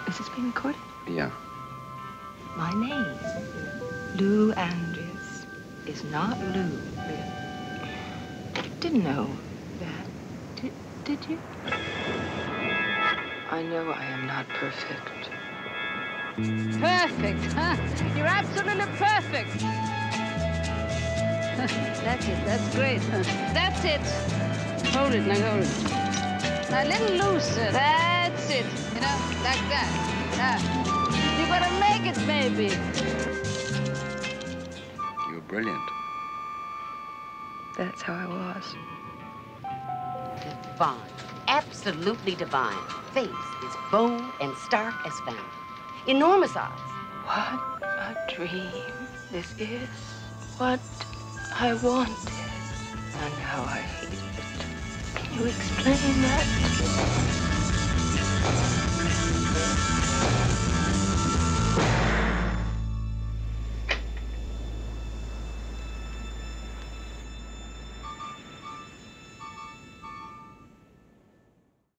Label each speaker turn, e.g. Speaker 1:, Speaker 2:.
Speaker 1: Is this being recorded?
Speaker 2: Yeah.
Speaker 1: My name, Lou Andrews, is not Lou. You didn't know that, did you? I know I am not perfect.
Speaker 3: Perfect, huh? You're absolutely perfect. That's it, that's great. That's it. Hold it, now hold it. Now a little looser, that's it. You know, like that. You're gonna make it, baby.
Speaker 2: You're brilliant.
Speaker 1: That's how I was.
Speaker 4: Divine. Absolutely divine. Face is bold and stark as found. Enormous eyes.
Speaker 1: What a dream this is. What I wanted. And how I hate it. Can you explain that?